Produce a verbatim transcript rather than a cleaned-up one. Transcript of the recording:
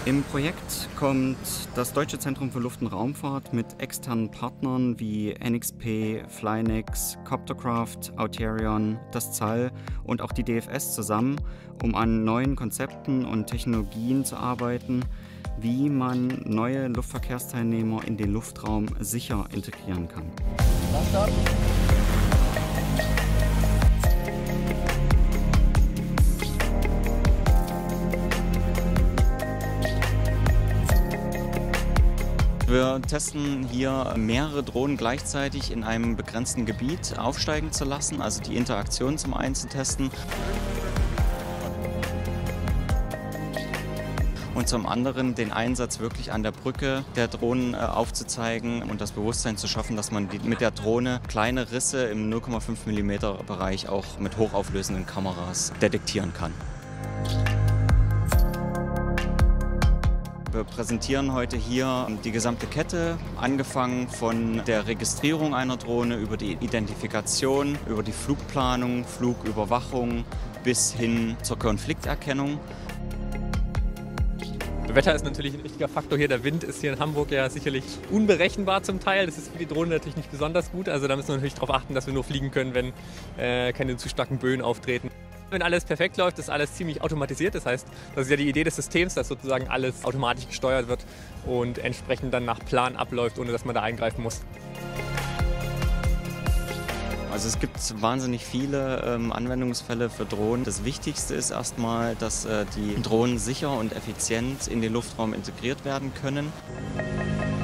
Im Projekt kommt das Deutsche Zentrum für Luft- und Raumfahrt mit externen Partnern wie N X P, Flynex, Coptercraft, Auterion, das Z A L und auch die D F S zusammen, um an neuen Konzepten und Technologien zu arbeiten, wie man neue Luftverkehrsteilnehmer in den Luftraum sicher integrieren kann. Wir testen hier mehrere Drohnen gleichzeitig in einem begrenzten Gebiet aufsteigen zu lassen, also die Interaktion zum einen zu testen. Und zum anderen den Einsatz wirklich an der Brücke der Drohnen aufzuzeigen und das Bewusstsein zu schaffen, dass man mit der Drohne kleine Risse im null Komma fünf Millimeter Bereich auch mit hochauflösenden Kameras detektieren kann. Wir präsentieren heute hier die gesamte Kette, angefangen von der Registrierung einer Drohne über die Identifikation, über die Flugplanung, Flugüberwachung bis hin zur Konflikterkennung. Wetter ist natürlich ein wichtiger Faktor hier. Der Wind ist hier in Hamburg ja sicherlich unberechenbar zum Teil. Das ist für die Drohne natürlich nicht besonders gut. Also da müssen wir natürlich darauf achten, dass wir nur fliegen können, wenn äh, keine zu starken Böen auftreten. Wenn alles perfekt läuft, ist alles ziemlich automatisiert. Das heißt, das ist ja die Idee des Systems, dass sozusagen alles automatisch gesteuert wird und entsprechend dann nach Plan abläuft, ohne dass man da eingreifen muss. Also es gibt wahnsinnig viele ähm, Anwendungsfälle für Drohnen. Das Wichtigste ist erstmal, dass äh, die Drohnen sicher und effizient in den Luftraum integriert werden können.